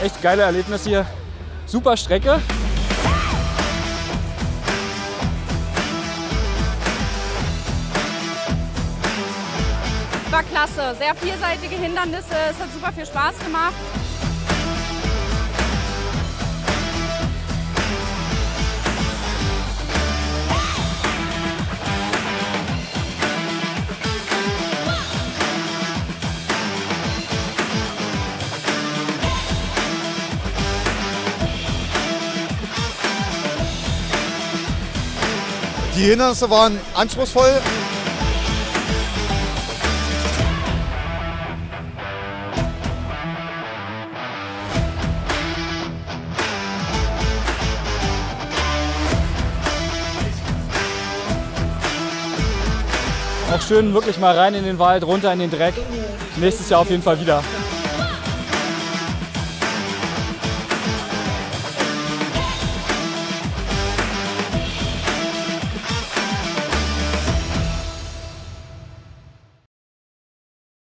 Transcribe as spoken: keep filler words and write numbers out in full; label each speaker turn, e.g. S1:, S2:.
S1: echt geile Erlebnisse hier. Super Strecke.
S2: War klasse, sehr vielseitige Hindernisse, es hat super viel Spaß gemacht.
S3: Die Hindernisse waren anspruchsvoll.
S1: Auch schön wirklich mal rein in den Wald, runter in den Dreck. Nächstes Jahr auf jeden Fall wieder.